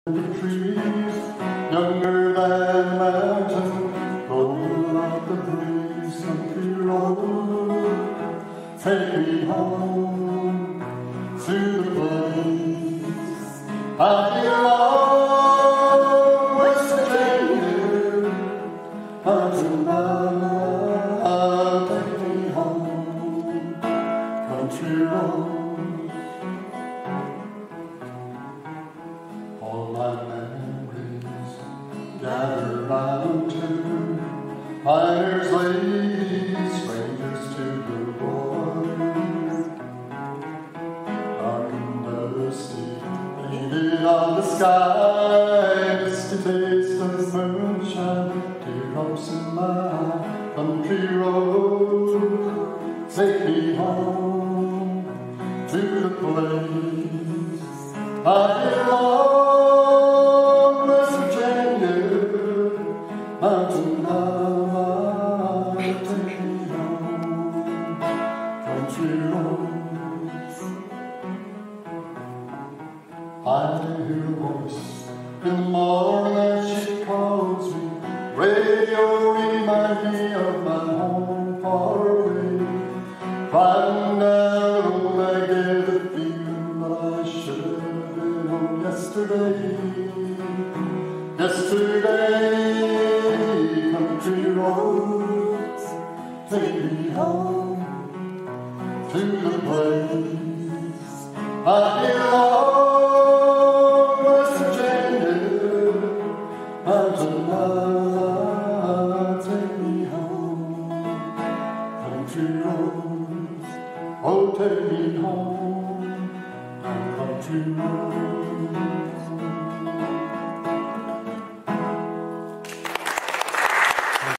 The trees, younger than a mountain, rolling like the breeze, country road. Take me home to the place I belong, West Virginia, mountain bound. Take me home, country road. All my memories gather round to miners, ladies, strangers to the boys. Dark and dusty, painted on the sky, misty taste of moonshine, teardrops in my country road. Take me home to the place I belong, West Virginia, mountain high. Take me home, country roads. I hear a voice in the morning as she calls me. Radio remind me of my home far away. Riding down home, I get the feeling that I should have been home yesterday. Yesterday, country roads, take me home to the place I belong.